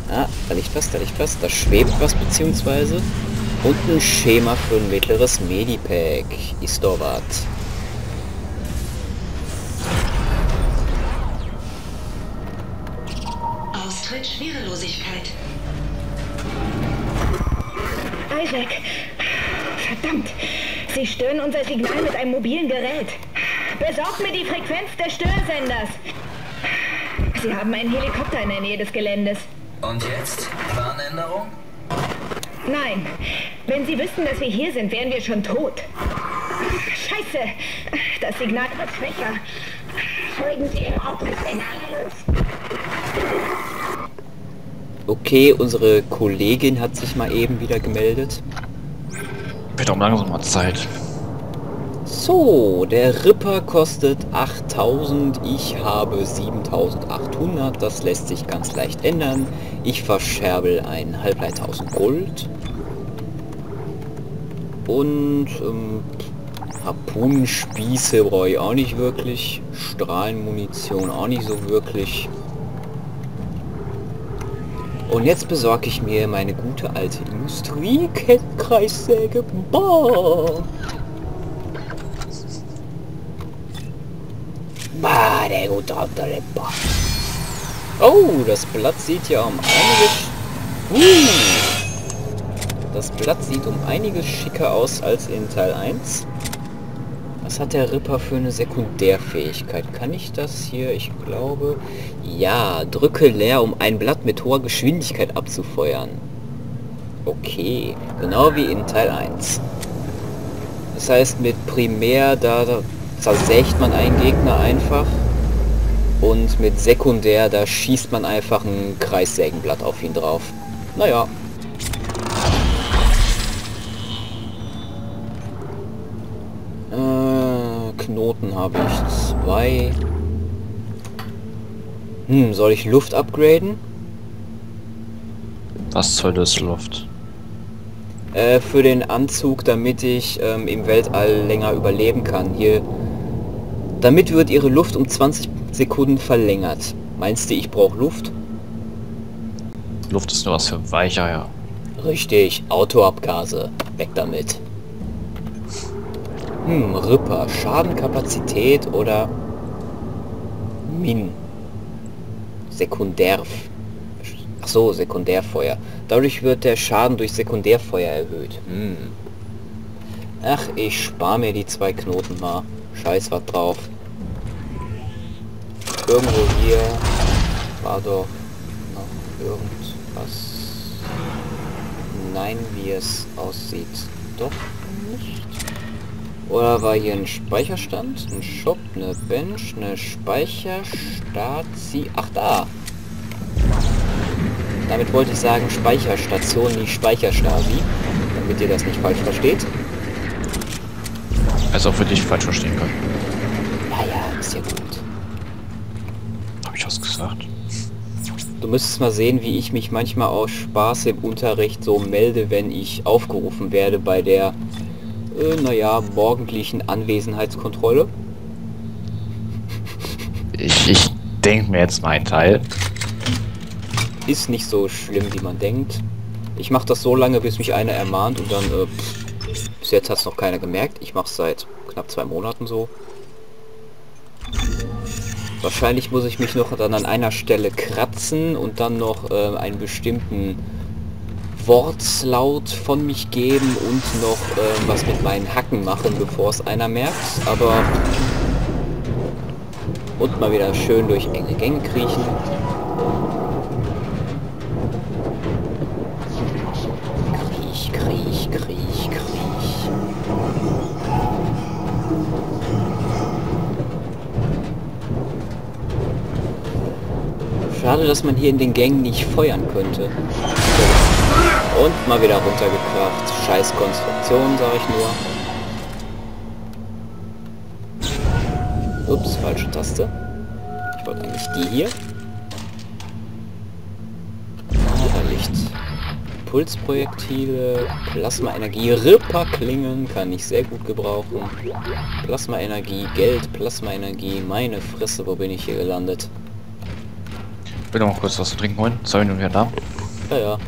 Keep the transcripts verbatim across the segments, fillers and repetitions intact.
Ah, da liegt was, da liegt was, da schwebt was beziehungsweise. Und ein Schema für ein mittleres Medipack. Ist doch was. Austritt Schwerelosigkeit. Isaac! Verdammt! Sie stören unser Signal mit einem mobilen Gerät. Besorgt mir die Frequenz des Störsenders. Sie haben einen Helikopter in der Nähe des Geländes. Und jetzt? Warnänderung? Nein. Wenn Sie wüssten, dass wir hier sind, wären wir schon tot. Scheiße! Das Signal wird schwächer. Folgen Sie dem Hauptsignal. Okay, unsere Kollegin hat sich mal eben wieder gemeldet. Wird auch langsam mal Zeit. So, der Ripper kostet achttausend, ich habe siebentausendachthundert, das lässt sich ganz leicht ändern. Ich verscherbel ein halbleitausend Gold. Und ähm, Harpunenspieße brauche ich auch nicht wirklich. Strahlenmunition auch nicht so wirklich. Und jetzt besorge ich mir meine gute alte Industriekreissäge. Boah! Bah, der gute alte Ripper. Oh, das Blatt sieht ja um einiges... Uh, das Blatt sieht um einiges schicker aus als in Teil eins. Was hat der Ripper für eine Sekundärfähigkeit? Kann ich das hier? Ich glaube... Ja, drücke leer, um ein Blatt mit hoher Geschwindigkeit abzufeuern. Okay, genau wie in Teil eins. Das heißt, mit Primär, da, da zersägt man einen Gegner einfach. Und mit Sekundär, da schießt man einfach ein Kreissägenblatt auf ihn drauf. Naja. Äh, Knoten habe ich zwei. Hm, soll ich Luft upgraden? Was soll das Luft? Äh, für den Anzug, damit ich ähm, im Weltall länger überleben kann. Hier. Damit wird ihre Luft um zwanzig Sekunden verlängert. Meinst du, ich brauche Luft? Luft ist nur was für Weicher, ja. Richtig, Autoabgase. Weg damit. Hm, Ripper. Schadenkapazität oder Min. Sekundär. Ach so, Sekundärfeuer. Dadurch wird der Schaden durch Sekundärfeuer erhöht. Hm. Ach, ich spare mir die zwei Knoten mal. Scheiß was drauf. Irgendwo hier war doch noch irgendwas. Nein, wie es aussieht. Doch nicht. Oder war hier ein Speicherstand, ein Shop, eine Bench, eine Speicherstazi... Ach, da! Damit wollte ich sagen Speicherstation, nicht Speicherstasi, damit ihr das nicht falsch versteht. Also auch wirklich falsch verstehen können. Ja, ja, ist ja gut. Habe ich was gesagt? Du müsstest mal sehen, wie ich mich manchmal aus Spaß im Unterricht so melde, wenn ich aufgerufen werde bei der, äh, naja, morgendlichen Anwesenheitskontrolle. Ich, ich denke mir jetzt meinen Teil. Ist nicht so schlimm, wie man denkt. Ich mache das so lange, bis mich einer ermahnt und dann, äh, pff, bis jetzt hat es noch keiner gemerkt. Ich mache es seit knapp zwei Monaten so. Wahrscheinlich muss ich mich noch dann an einer Stelle kratzen und dann noch äh, einen bestimmten Wortlaut von mich geben und noch äh, was mit meinen Hacken machen, bevor es einer merkt. Aber... Und mal wieder schön durch enge Gänge kriechen. Kriech, kriech, kriech, kriech. Schade, dass man hier in den Gängen nicht feuern könnte. Und mal wieder runtergekracht. Scheiß Konstruktion, sag ich nur. Ups, falsche Taste. Ich wollte eigentlich die hier. Ah, da Licht. Pulsprojektile, Plasmaenergie, Ripperklingen kann ich sehr gut gebrauchen. Plasmaenergie, Geld, Plasmaenergie, meine Fresse, wo bin ich hier gelandet? Ich will noch mal kurz was zu trinken holen. Zwei Minuten wieder da. Ja, ja.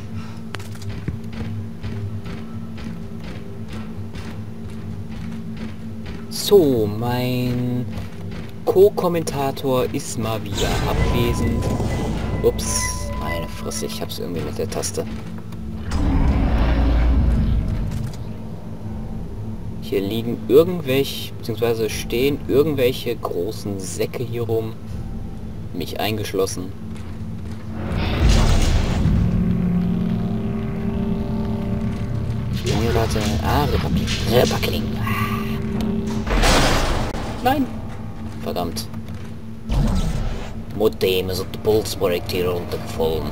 So, mein Co-Kommentator ist mal wieder abwesend. Ups, meine Fresse, ich hab's irgendwie mit der Taste. Hier liegen irgendwelche, beziehungsweise stehen irgendwelche großen Säcke hier rum, mich eingeschlossen. Warte, ah, Repackling. Repackling. Nein! Verdammt. Modem ist auf der Pulsprojekt hier runtergefallen.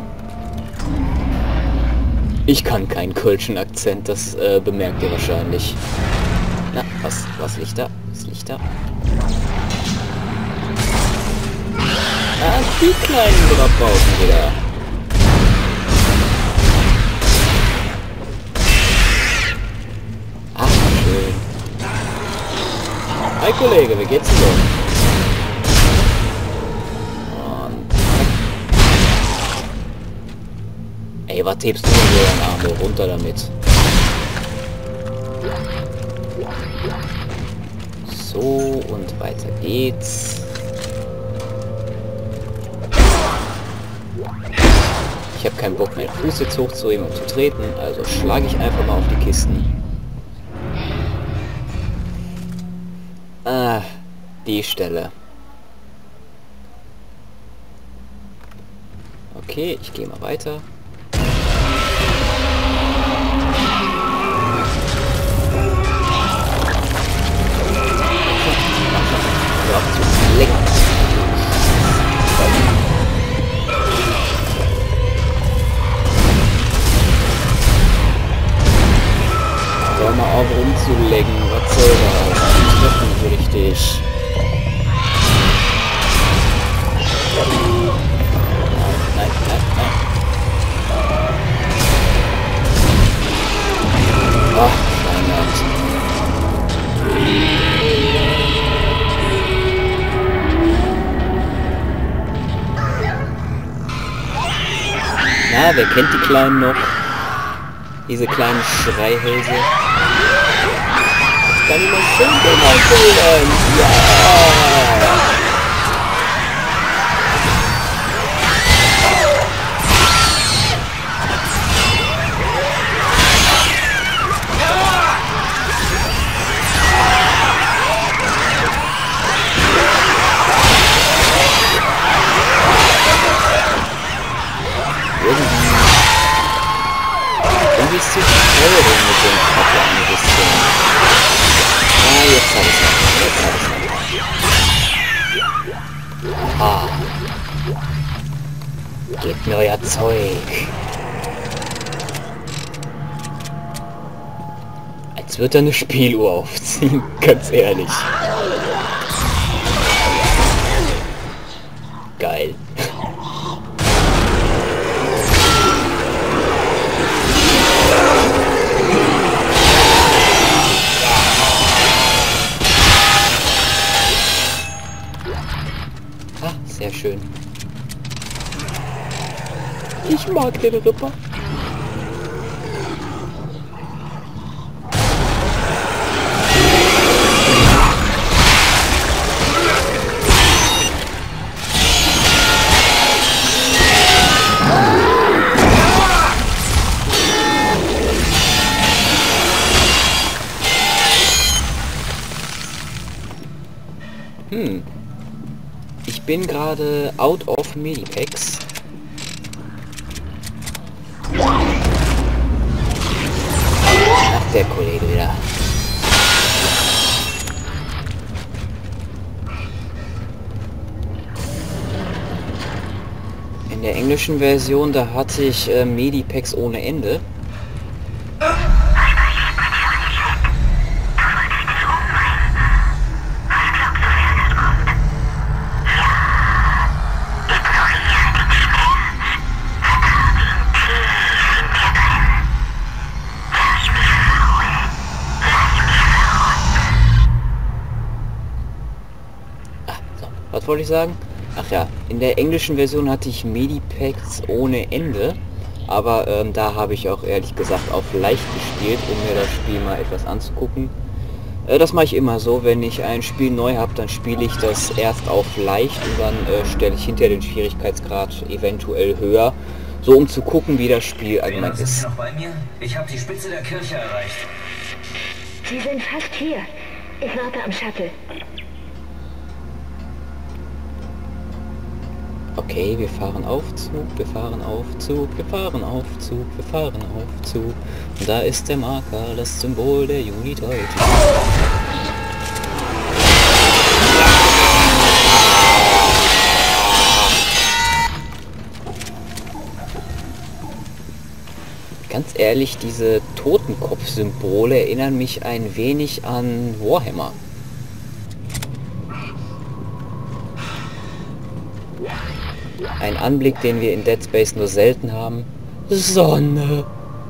Ich kann keinen kölschen Akzent, das äh, bemerkt ihr wahrscheinlich. Na, was, was liegt da? Was liegt da? Ah, die kleinen Drabausen wieder. Ach, schön. Hi Kollege, wie geht's denn so? Und... Ey, was hebst du denn so deinen Arm hoch? Runter damit. So, und weiter geht's. Ich habe keinen Bock, meinen Fuß jetzt hochzuheben und zu treten, also schlage ich einfach mal auf die Kisten. Ah, die Stelle. Okay, ich gehe mal weiter. Hör mal auf rumzulecken, was soll das? Ich treffe nicht richtig. Nein, nein, nein. Ach, Steinert. Na, wer kennt die Kleinen noch? Diese kleinen Schreihälse. Das kann immer schön genau sein. Ja! Irgendwie ist zu teuer mit dem Papa ein bisschen. Ah, jetzt hab ich's noch. Jetzt hab ich's noch. Ah. Gebt mir euer Zeug. Als würde er eine Spieluhr aufziehen, ganz ehrlich. Geil. Sehr schön. Ich mag den Ripper. Hm. Ich bin gerade out of Medipacks. Ach, der Kollege wieder. In der englischen Version, da hatte ich äh, Medipacks ohne Ende. Was wollte ich sagen? Ach ja, in der englischen Version hatte ich Medipacks ohne Ende. Aber ähm, da habe ich auch ehrlich gesagt auf leicht gespielt, um mir das Spiel mal etwas anzugucken. Äh, das mache ich immer so, wenn ich ein Spiel neu habe, dann spiele ich das erst auf leicht und dann äh, stelle ich hinterher den Schwierigkeitsgrad eventuell höher, so um zu gucken, wie das Spiel allgemein Sind Sie ist. noch bei mir? Ich habe die Spitze der Kirche erreicht. Sie sind fast hier. Ich warte am Shuttle. Okay, wir fahren auf Zug, wir fahren auf Zug, wir fahren auf Zug, wir fahren auf Zug. Und da ist der Marker, das Symbol der Unit heute. Ganz ehrlich, diese Totenkopf-Symbole erinnern mich ein wenig an Warhammer. Ein Anblick, den wir in Dead Space nur selten haben. Sonne!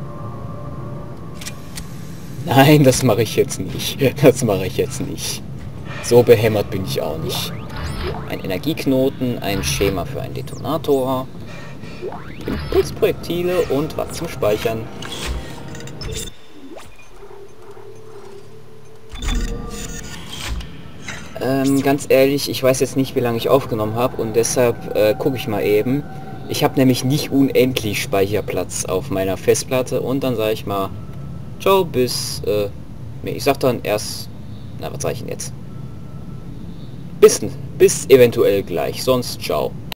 Nein, das mache ich jetzt nicht. Das mache ich jetzt nicht. So behämmert bin ich auch nicht. Ein Energieknoten, ein Schema für einen Detonator, Impulsprojektile und was zum Speichern. Ähm, ganz ehrlich, ich weiß jetzt nicht, wie lange ich aufgenommen habe und deshalb äh, gucke ich mal eben. Ich habe nämlich nicht unendlich Speicherplatz auf meiner Festplatte und dann sage ich mal, ciao, bis, äh, nee, ich sag dann erst, na, was sage ich denn jetzt? Bis, bis eventuell gleich, sonst ciao.